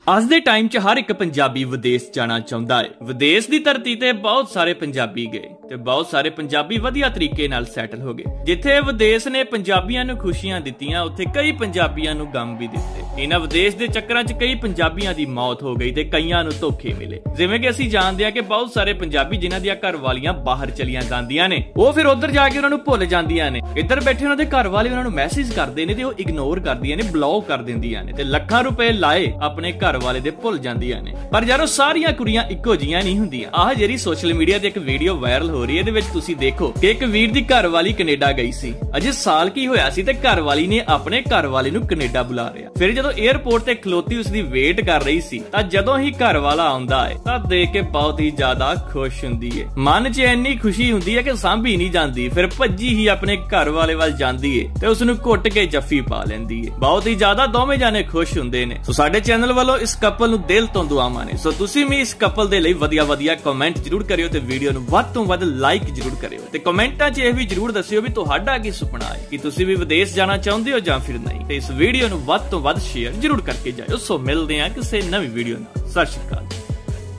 ਅੱਜ ਦੇ ਟਾਈਮ 'ਚ ਹਰ ਇੱਕ ਪੰਜਾਬੀ ਵਿਦੇਸ਼ ਜਾਣਾ ਚਾਹੁੰਦਾ ਹੈ। ਵਿਦੇਸ਼ ਦੀ ਧਰਤੀ ਤੇ ਬਹੁਤ ਸਾਰੇ ਪੰਜਾਬੀ ਗਏ ਤੇ ਬਹੁਤ ਸਾਰੇ ਪੰਜਾਬੀ ਵਧੀਆ ਤਰੀਕੇ ਨਾਲ ਸੈਟਲ ਹੋ ਗਏ। ਜਿੱਥੇ ਵਿਦੇਸ਼ ਨੇ ਪੰਜਾਬੀਆਂ ਨੂੰ ਖੁਸ਼ੀਆਂ ਦਿੱਤੀਆਂ, ਉੱਥੇ ਕਈ ਪੰਜਾਬੀਆਂ ਨੂੰ ਗਮ ਵੀ ਦਿੱਤੇ। ਇਹਨਾਂ ਵਿਦੇਸ਼ ਦੇ ਚੱਕਰਾਂ 'ਚ ਕਈ ਪੰਜਾਬੀਆਂ ਦੀ ਮੌਤ ਹੋ ਗਈ ਤੇ ਕਈਆਂ ਨੂੰ ਧੋਖੇ ਮਿਲੇ। ਜਿਵੇਂ ਕਿ ਅਸੀਂ ਜਾਣਦੇ ਹਾਂ ਕਿ ਬਹੁਤ ਸਾਰੇ ਪੰਜਾਬੀ ਜਿਨ੍ਹਾਂ ਦੀਆਂ ਘਰ ਵਾਲੀਆਂ ਬਾਹਰ ਚਲੀਆਂ ਜਾਂਦੀਆਂ ਨੇ, ਉਹ ਫਿਰ ਉੱਧਰ ਜਾ ਕੇ ਉਹਨਾਂ ਨੂੰ ਭੁੱਲ ਜਾਂਦੀਆਂ ਨੇ। ਇੱਧਰ ਬੈਠੇ ਉਹਨਾਂ ਦੇ ਘਰ ਵਾਲੇ ਉਹਨਾਂ ਨੂੰ ਮੈਸੇਜ ਕਰਦੇ ਨੇ ਤੇ ਉਹ ਇਗਨੋਰ ਕਰਦੀਆਂ ਨੇ, ਬਲੌਕ ਕਰ ਦਿੰਦੀਆਂ ਨੇ ਤੇ ਲੱਖਾਂ ਰੁਪਏ ਲਾਏ ਆਪਣੇ ਘਰ ਵਾਲੇ ਦੇ ਭੁੱਲ ਜਾਂਦੀਆਂ ਨੇ। ਪਰ ਯਾਰੋ ਸਾਰੀਆਂ ਕੁੜੀਆਂ ਇੱਕੋ ਜਿਹੀਆਂ ਨਹੀਂ ਹੁੰਦੀਆਂ। ਆਹ ਜਿਹੜੀ ਸੋਸ਼ਲ ਮੀਡੀਆ ਤੇ ਇੱਕ ਵੀਡੀਓ ਵਾਇਰਲ ਹੋ ਰਹੀ ਹੈ, ਇਹਦੇ ਵਿੱਚ ਤੁਸੀਂ ਦੇਖੋ ਕਿ ਇੱਕ ਵੀਰ ਦੀ ਘਰ ਵਾਲੀ ਕੈਨੇਡਾ ਗਈ ਸੀ। ਅਜੇ ਸਾਲ ਕੀ ਹੋਇਆ ਸੀ ਤੇ ਘਰ ਵਾਲੀ ਨੇ ਆਪਣੇ ਘਰ ਵਾਲੇ ਨੂੰ ਕੈਨੇਡਾ ਬੁਲਾ ਲਿਆ। ਫਿਰ ਜਦੋਂ 에ਅਰਪੋਰਟ ਤੇ ਖਲੋਤੀ ਉਸਦੀ ਵੇਟ ਕਰ ਰਹੀ ਸੀ ਤਾਂ ਜਦੋਂ ਹੀ ਘਰ ਵਾਲਾ ਆਉਂਦਾ ਹੈ ਤਾਂ ਦੇਖ ਕੇ ਬਹੁਤ ਹੀ ਜ਼ਿਆਦਾ ਖੁਸ਼ ਹੁੰਦੀ ਹੈ। ਮਨ 'ਚ ਇੰਨੀ ਖੁਸ਼ੀ ਹੁੰਦੀ ਹੈ ਕਿ ਸਾਂਭੀ ਨਹੀਂ ਜਾਂਦੀ। ਫਿਰ ਭੱਜੀ ਹੀ ਆਪਣੇ ਘਰ ਵਾਲੇ ਵੱਲ ਜਾਂਦੀ ਹੈ ਤੇ ਉਸਨੂੰ ਘੁੱਟ ਕੇ ਜੱਫੀ ਪਾ ਲੈਂਦੀ ਹੈ। ਬਹੁਤ ਹੀ ਜ਼ਿਆਦਾ ਦੋਵੇਂ ਜਾਣੇ ਖੁਸ਼ ਹੁੰਦੇ ਨੇ। ਸੋ ਸਾਡੇ ਚੈਨਲ ਵੱਲੋਂ ਇਸ ਕਪਲ ਨੂੰ ਦਿਲ ਤੋਂ ਦੁਆਵਾਂ ਨੇ। ਸੋ ਤੁਸੀਂ ਵੀ ਇਸ ਕਪਲ ਦੇ ਲਈ ਵਧੀਆ ਕਮੈਂਟ ਜ਼ਰੂਰ ਕਰਿਓ ਤੇ ਵੀਡੀਓ ਨੂੰ ਵੱਧ ਤੋਂ ਵੱਧ ਲਾਈਕ ਜ਼ਰੂਰ ਕਰਿਓ ਤੇ ਕਮੈਂਟਾਂ 'ਚ ਇਹ ਵੀ ਜ਼ਰੂਰ ਦੱਸਿਓ ਵੀ ਤੁਹਾਡਾ ਕੀ ਸੁਪਨਾ ਹੈ, ਕਿ ਤੁਸੀਂ ਵੀ ਵਿਦੇਸ਼ ਜਾਣਾ ਚਾਹੁੰਦੇ ਹੋ ਜਾਂ ਫਿਰ ਨਹੀਂ। ਤੇ ਇਸ ਵੀਡੀਓ ਨੂੰ ਵੱਧ ਤੋਂ ਵੱਧ ਸ਼ੇਅਰ ਜ਼ਰੂਰ ਕਰਕੇ ਜਾਇਓ। ਸੋ ਮਿਲਦੇ ਹਾਂ ਕਿਸੇ ਨਵੀਂ ਵੀਡੀਓ ਨਾਲ। ਸਤਿ ਸ਼੍ਰੀ ਅਕਾਲ।